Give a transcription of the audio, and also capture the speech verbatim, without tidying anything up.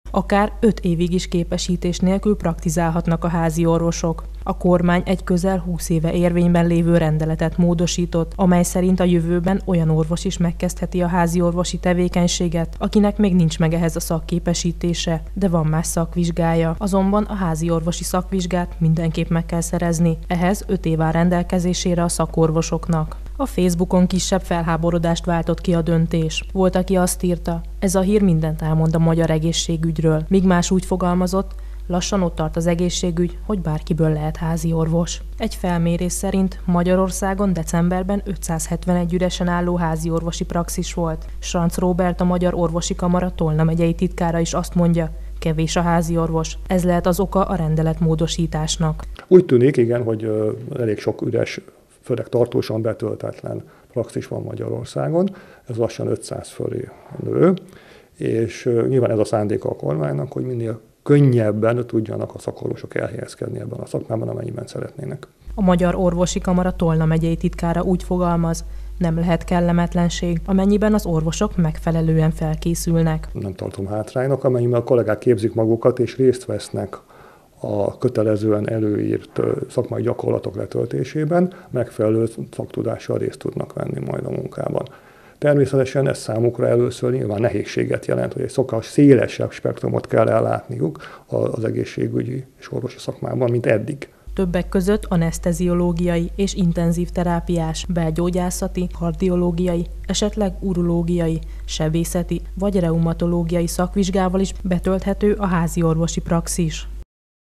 Akár öt évig is képesítés nélkül praktizálhatnak a házi orvosok. A kormány egy közel húsz éve érvényben lévő rendeletet módosított, amely szerint a jövőben olyan orvos is megkezdheti a házi orvosi tevékenységet, akinek még nincs meg ehhez a szakképesítése, de van más szakvizsgája. Azonban a házi orvosi szakvizsgát mindenképp meg kell szerezni. Ehhez öt év áll rendelkezésére a szakorvosoknak. A Facebookon kisebb felháborodást váltott ki a döntés. Volt, aki azt írta, ez a hír mindent elmond a magyar egészségügyről, míg más úgy fogalmazott, lassan ott tart az egészségügy, hogy bárkiből lehet házi orvos. Egy felmérés szerint Magyarországon decemberben ötszázhetvenegy üresen álló házi orvosi praxis volt. Schranz Róbert, a Magyar Orvosi Kamara Tolna megyei titkára is azt mondja, kevés a házi orvos. Ez lehet az oka a rendelet módosításnak. Úgy tűnik, igen, hogy elég sok üres, főleg tartósan betöltetlen praxis van Magyarországon. Ez lassan ötszáz fölé nő, és nyilván ez a szándéka a kormánynak, hogy minél könnyebben tudjanak a szakorvosok elhelyezkedni ebben a szakmában, amennyiben szeretnének. A Magyar Orvosi Kamara Tolna megyei titkára úgy fogalmaz, nem lehet kellemetlenség, amennyiben az orvosok megfelelően felkészülnek. Nem tartom hátránynak, amennyiben a kollégák képzik magukat és részt vesznek a kötelezően előírt szakmai gyakorlatok letöltésében, megfelelő szaktudással részt tudnak venni majd a munkában. Természetesen ez számukra először nyilván nehézséget jelent, hogy egy sokkal szélesebb spektrumot kell ellátniuk az egészségügyi és orvosi szakmában, mint eddig. Többek között aneszteziológiai és intenzív terápiás, belgyógyászati, kardiológiai, esetleg urológiai, sebészeti vagy reumatológiai szakvizsgával is betölthető a házi orvosi praxis.